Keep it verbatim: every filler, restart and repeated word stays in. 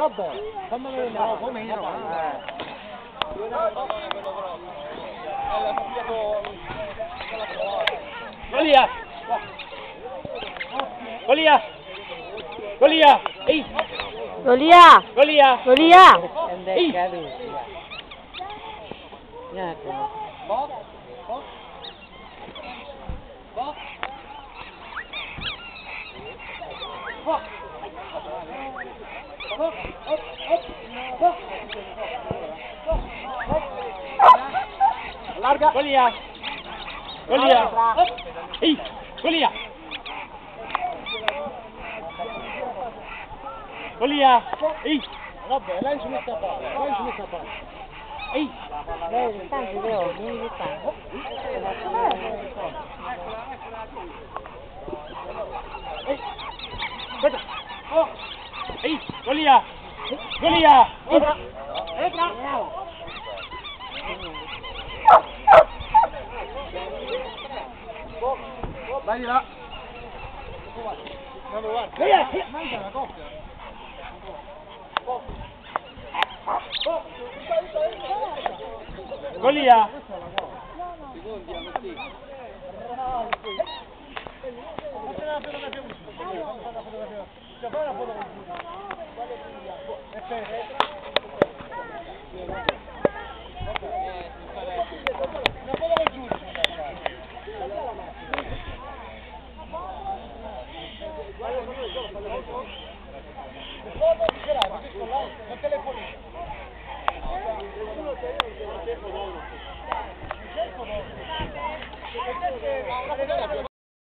Robbo, fammelo vedere, no, come io, Golia! Golia! Golia! Ehi! Golia! Golia! Golia! Ehi! Box, box, box, box, box, up, up, box, Allarga! Golia! Golia! Ehi! Golia! Golia! Ehi! Vabbè, lei ci mette a fare, lei ci mette a fare. Ehi! Dai, tanto devo, vieni di qua. Ehi! Aspetta! Oh! Ehi! Golia! Golia! Entra! Entra! Vai di là! Golia! Manca una coppia! Golia! Non telefonino.